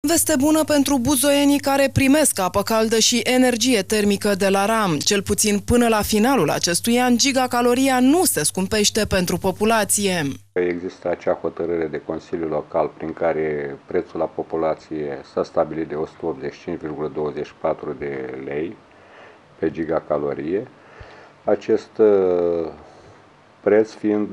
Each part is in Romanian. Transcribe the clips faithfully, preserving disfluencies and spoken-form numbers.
Veste bună pentru buzoienii care primesc apă caldă și energie termică de la RAM. Cel puțin până la finalul acestui an, gigacaloria nu se scumpește pentru populație. Există acea hotărâre de Consiliu Local prin care prețul la populație s-a stabilit de o sută optzeci și cinci virgulă douăzeci și patru de lei pe gigacalorie. Acest preț fiind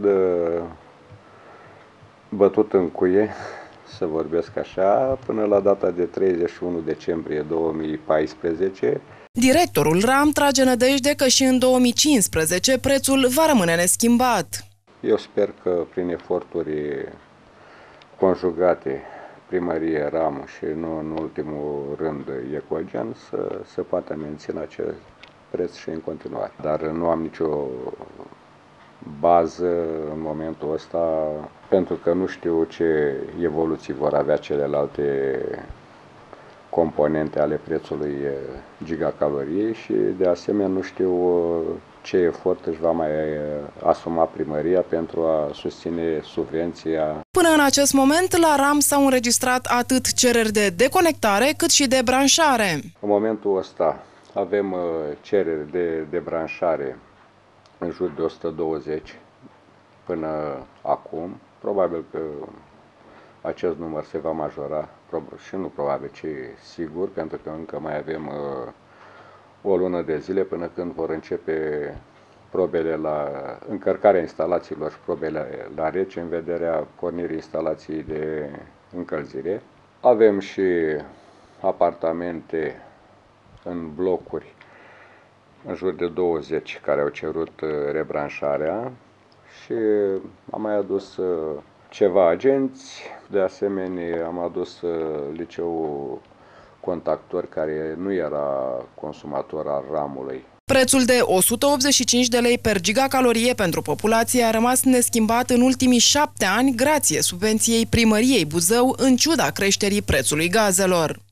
bătut în cuie, să vorbesc așa, până la data de treizeci și unu decembrie două mii paisprezece. Directorul RAM trage nădejde că și în două mii cincisprezece prețul va rămâne neschimbat. Eu sper că prin eforturi conjugate, primărie, RAM și nu în ultimul rând Ecogen, să se poată menține acest preț și în continuare. Dar nu am nicio bază în momentul ăsta, pentru că nu știu ce evoluții vor avea celelalte componente ale prețului gigacaloriei și de asemenea nu știu ce efort își va mai asuma primăria pentru a susține subvenția. Până în acest moment, la RAM s-au înregistrat atât cereri de deconectare cât și de branșare. În momentul ăsta avem cereri de debranșare în jur de o sută douăzeci până acum. Probabil că acest număr se va majora, și nu probabil, ci sigur, pentru că încă mai avem uh, o lună de zile până când vor începe probele la încărcarea instalațiilor și probele la rece în vederea pornirii instalației de încălzire. Avem și apartamente în blocuri în jur de douăzeci care au cerut rebranșarea și am mai adus ceva agenți, de asemenea am adus liceul Contactor care nu era consumator al RAM-ului. Prețul de o sută optzeci și cinci de lei per gigacalorie pentru populație a rămas neschimbat în ultimii șapte ani grație subvenției primăriei Buzău, în ciuda creșterii prețului gazelor.